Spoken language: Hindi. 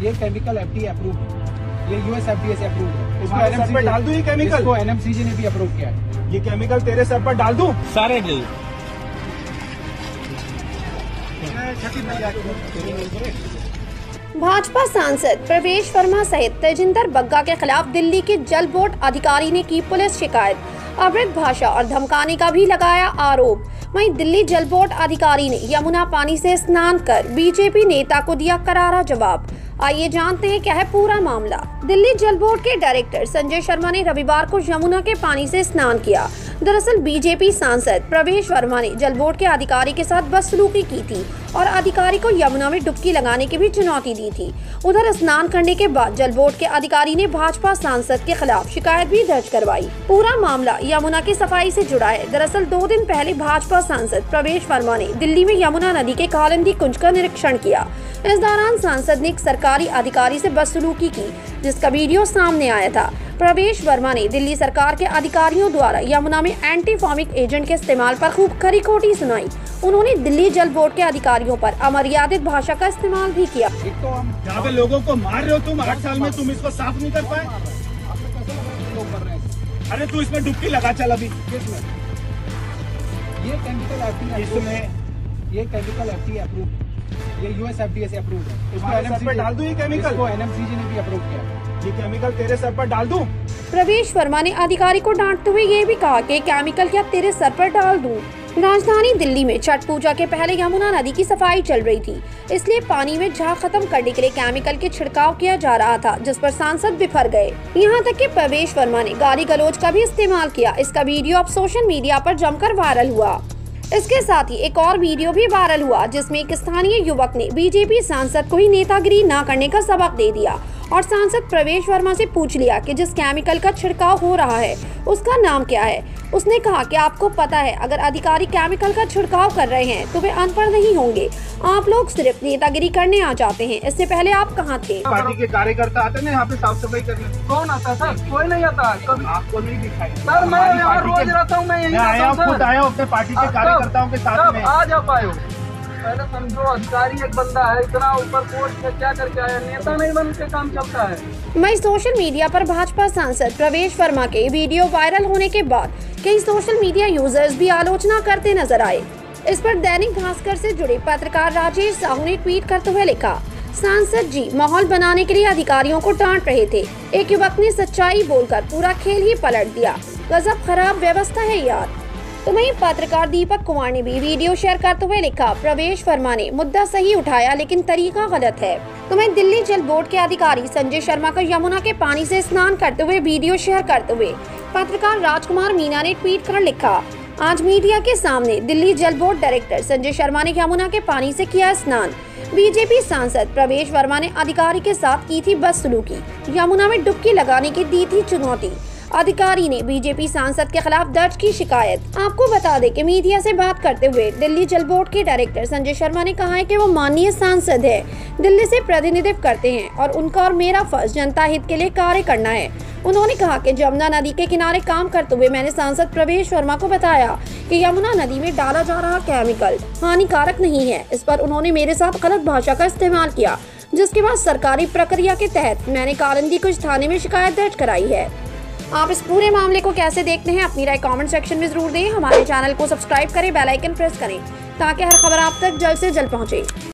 ये केमिकल FDA अप्रूव है, ये USFDA से अप्रूव है। इसको NMC पे डाल दूं ये केमिकल? इसको NMCG ने भी अप्रूव किया है। ये केमिकल तेरे सर पर डाल दूं? सारे भाजपा सांसद प्रवेश वर्मा सहित तेजिंदर बग्गा के खिलाफ दिल्ली के जल बोर्ड अधिकारी ने की पुलिस शिकायत। अवैध भाषा और धमकाने का भी लगाया आरोप। वहीं दिल्ली जल बोर्ड अधिकारी ने यमुना पानी से स्नान कर बीजेपी नेता को दिया करारा जवाब। आइए जानते हैं क्या है पूरा मामला। दिल्ली जल बोर्ड के डायरेक्टर संजय शर्मा ने रविवार को यमुना के पानी से स्नान किया। दरअसल बीजेपी सांसद प्रवेश वर्मा ने जल बोर्ड के अधिकारी के साथ बदसलूकी की थी और अधिकारी को यमुना में डुबकी लगाने की भी चुनौती दी थी। उधर स्नान करने के बाद जल बोर्ड के अधिकारी ने भाजपा सांसद के खिलाफ शिकायत भी दर्ज करवाई। पूरा मामला यमुना की सफाई से जुड़ा है। दरअसल 2 दिन पहले भाजपा सांसद प्रवेश वर्मा ने दिल्ली में यमुना नदी के कालिंदी कुंज का निरीक्षण किया। इस दौरान सांसद ने एक सरकारी अधिकारी से बदसलूकी की, जिसका वीडियो सामने आया था। प्रवेश वर्मा ने दिल्ली सरकार के अधिकारियों द्वारा यमुना में एंटी फॉमिक एजेंट के इस्तेमाल पर खूब खरी खोटी सुनाई। उन्होंने दिल्ली जल बोर्ड के अधिकारियों पर अमर्यादित भाषा का इस्तेमाल भी किया। एक तो हम जहाँ पे लोगों को मार रहे हो तुम 8 साल में, तुम इसको साफ नहीं कर पाए। अरे तू इसमें डुबकी लगा चल अभी। ये केमिकल FDA अप्रूव, ये USFDA से अप्रूव है। इसको NMC पे डाल दूं ये केमिकल? इसको NMCG ने भी अप्रूव किया है। ये केमिकल तेरे सर पर डाल दूं? प्रवेश वर्मा ने अधिकारी को डांटते हुए ये भी कहा कि केमिकल क्या तेरे सर पर डाल दूं। राजधानी दिल्ली में छठ पूजा के पहले यमुना नदी की सफाई चल रही थी, इसलिए पानी में झाग खत्म करने के लिए केमिकल के छिड़काव किया जा रहा था, जिस पर सांसद बिफर गए। यहाँ तक कि प्रवेश वर्मा ने गाली गलौज का भी इस्तेमाल किया। इसका वीडियो अब सोशल मीडिया पर जमकर वायरल हुआ। इसके साथ ही एक और वीडियो भी वायरल हुआ, जिसमें एक स्थानीय युवक ने बीजेपी सांसद को ही नेतागिरी न करने का सबक दे दिया और सांसद प्रवेश वर्मा से पूछ लिया कि जिस केमिकल का छिड़काव हो रहा है उसका नाम क्या है। उसने कहा कि आपको पता है, अगर अधिकारी केमिकल का छिड़काव कर रहे हैं तो वे अनपढ़ नहीं होंगे। आप लोग सिर्फ नेतागिरी करने आ जाते हैं। इससे पहले आप कहाँ थे? पार्टी के कार्यकर्ता आते ना यहाँ पे साफ सफाई करने। कौन आता सर? कोई नहीं आता। कभी आपको नहीं दिखाई सर, मैं यहाँ रोज रहता हूँ। मैं यही खुद आया हूँ अपने पार्टी के कार्यकर्ताओं के साथ में। आज आप आए हो? पहले समझो, अधिकारी एक बंदा है, इतना ऊपर पोस्ट में क्या करके आया? नेता नहीं बन के काम चलता है। वहीं सोशल मीडिया पर भाजपा सांसद प्रवेश वर्मा के वीडियो वायरल होने के बाद कई सोशल मीडिया यूजर्स भी आलोचना करते नजर आए। इस पर दैनिक भास्कर से जुड़े पत्रकार राजेश साहू ने ट्वीट करते हुए लिखा, सांसद जी माहौल बनाने के लिए अधिकारियों को डांट रहे थे। एक युवक ने सच्चाई बोलकर पूरा खेल ही पलट दिया। गजब खराब व्यवस्था है यार। तो वहीं पत्रकार दीपक कुमार ने भी वीडियो शेयर करते हुए लिखा, प्रवेश वर्मा ने मुद्दा सही उठाया लेकिन तरीका गलत है। तो वहीं दिल्ली जल बोर्ड के अधिकारी संजय शर्मा का यमुना के पानी से स्नान करते हुए वीडियो शेयर करते हुए पत्रकार राजकुमार मीना ने ट्वीट कर लिखा, आज मीडिया के सामने दिल्ली जल बोर्ड डायरेक्टर संजय शर्मा ने यमुना के पानी से किया स्नान। बीजेपी सांसद प्रवेश वर्मा ने अधिकारी के साथ की थी बदसलूकी, यमुना में डुबकी लगाने की दी थी चुनौती। अधिकारी ने बीजेपी सांसद के खिलाफ दर्ज की शिकायत। आपको बता दें कि मीडिया से बात करते हुए दिल्ली जल बोर्ड के डायरेक्टर संजय शर्मा ने कहा है कि वो माननीय सांसद है, दिल्ली से प्रतिनिधित्व करते हैं और उनका और मेरा फर्ज जनता हित के लिए कार्य करना है। उन्होंने कहा कि यमुना नदी के किनारे काम करते हुए मैंने सांसद प्रवेश वर्मा को बताया कि यमुना नदी में डाला जा रहा केमिकल हानिकारक नहीं है। इस पर उन्होंने मेरे साथ गलत भाषा का इस्तेमाल किया, जिसके बाद सरकारी प्रक्रिया के तहत मैंने कालिंदी कुंज थाने में शिकायत दर्ज कराई है। आप इस पूरे मामले को कैसे देखते हैं, अपनी राय कमेंट सेक्शन में जरूर दें। हमारे चैनल को सब्सक्राइब करें, बेल आइकन प्रेस करें ताकि हर खबर आप तक जल्द से जल्द पहुंचे।